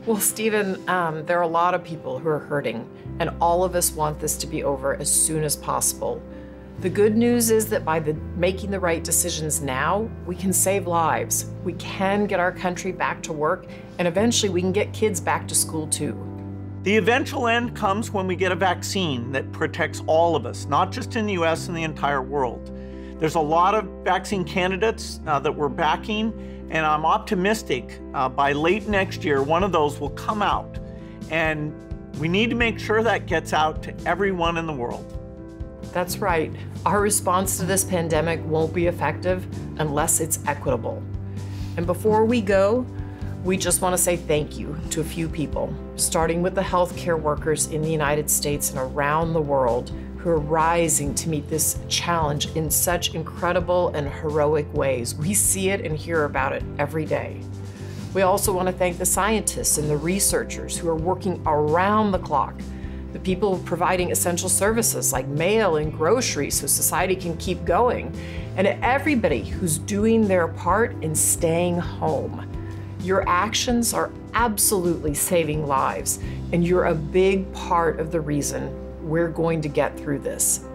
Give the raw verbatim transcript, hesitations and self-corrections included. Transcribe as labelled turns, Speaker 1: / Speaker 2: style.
Speaker 1: Well, Stephen, um, there are a lot of people who are hurting, and all of us want this to be over as soon as possible. The good news is that by the, making the right decisions now, we can save lives. We can get our country back to work, and eventually we can get kids back to school too.
Speaker 2: The eventual end comes when we get a vaccine that protects all of us, not just in the U S and the entire world. There's a lot of vaccine candidates uh, that we're backing, and I'm optimistic uh, by late next year, one of those will come out. And we need to make sure that gets out to everyone in the world.
Speaker 1: That's right. Our response to this pandemic won't be effective unless it's equitable. And before we go, we just want to say thank you to a few people, starting with the healthcare workers in the United States and around the world who are rising to meet this challenge in such incredible and heroic ways. We see it and hear about it every day. We also want to thank the scientists and the researchers who are working around the clock, the people providing essential services like mail and groceries so society can keep going, and everybody who's doing their part in staying home. Your actions are absolutely saving lives, and you're a big part of the reason we're going to get through this.